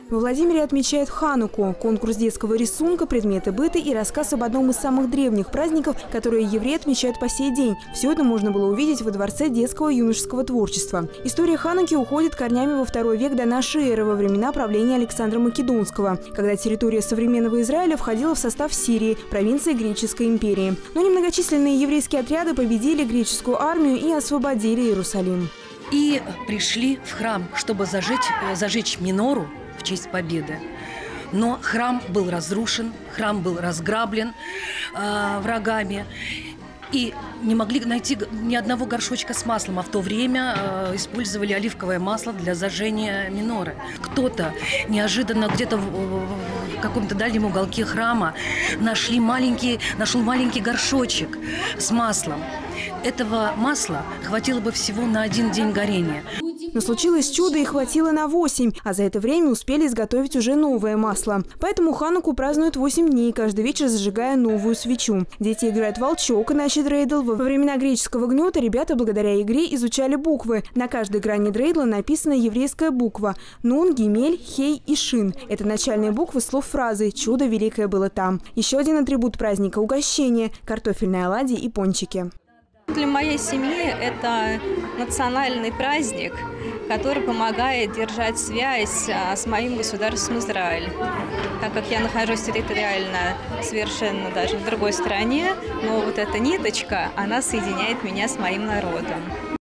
Во Владимире отмечают Хануку – конкурс детского рисунка, предметы быта и рассказ об одном из самых древних праздников, которые евреи отмечают по сей день. Все это можно было увидеть во Дворце детского и юношеского творчества. История Хануки уходит корнями во II век до нашей эры, во времена правления Александра Македонского, когда территория современного Израиля входила в состав Сирии, провинции Греческой империи. Но немногочисленные еврейские отряды победили греческую армию и освободили Иерусалим. И пришли в храм, чтобы зажечь минору в честь победы. Но храм был разрушен, храм был разграблен врагами. И не могли найти ни одного горшочка с маслом, а в то время использовали оливковое масло для зажжения миноры. Кто-то неожиданно где-то в каком-то дальнем уголке храма нашел маленький горшочек с маслом. Этого масла хватило бы всего на 1 день горения. Но случилось чудо и хватило на 8, а за это время успели изготовить уже новое масло. Поэтому Хануку празднуют 8 дней, каждый вечер зажигая новую свечу. Дети играют в волчок, иначе дрейдл. Во времена греческого гнета ребята благодаря игре изучали буквы. На каждой грани дрейдла написана еврейская буква – Нун, Гимель, Хей и Шин. Это начальные буквы слов фразы «Чудо великое было там». Еще один атрибут праздника – угощение – картофельные оладьи и пончики. Для моей семьи это национальный праздник, который помогает держать связь с моим государством Израиль. Так как я нахожусь территориально совершенно даже в другой стране, но вот эта ниточка, она соединяет меня с моим народом.